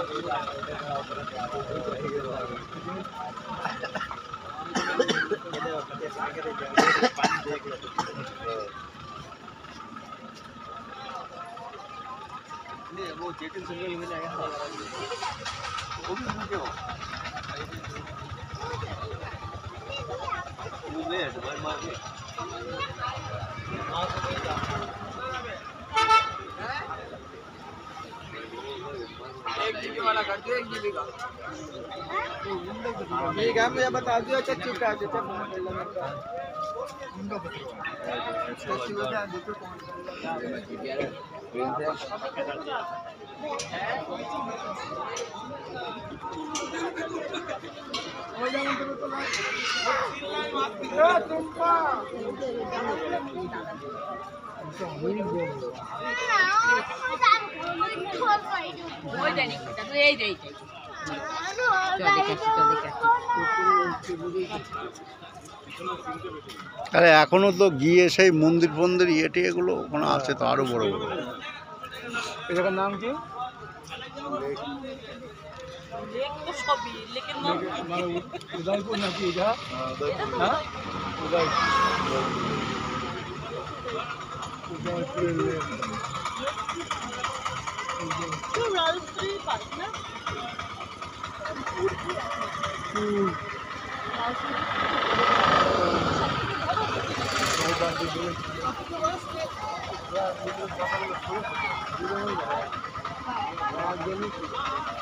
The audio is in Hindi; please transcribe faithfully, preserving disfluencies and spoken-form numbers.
वो चेतन सिंगल में जाएगा वो भी मुझे हो मुझे है तुम्हारे मार में एक जीबी वाला कर दियो एक जीबी का ठीक है मुझे बता दियो चच्चू का चच्चू उनका चच्चू का देखो कौन हो जाओ तो तुम पा আরে এখনো তো গিয়ে সেই মন্দির ফন্দির ইয়েটে এগুলো ওখানে আছে তো আরো বড় বড়। এই জায়গার নাম কি? উদয়পুর নাকি এটা? হ্যাঁ उदयपुर